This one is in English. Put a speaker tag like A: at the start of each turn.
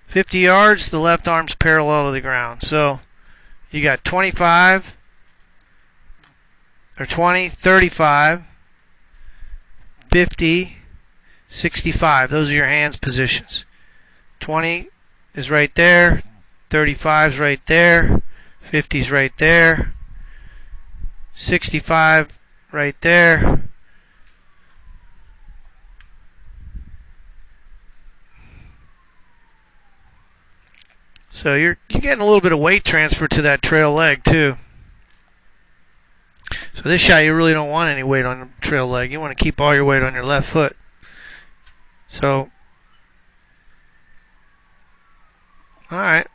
A: 50 yards, the left arm's parallel to the ground. So you got 25, or 20, 35, 50, 65. Those are your hands positions. 20 is right there, 35 is right there, 50 is right there, 65 right there, so you're getting a little bit of weight transfer to that trail leg too. So this shot you really don't want any weight on the trail leg. You want to keep all your weight on your left foot. So, alright.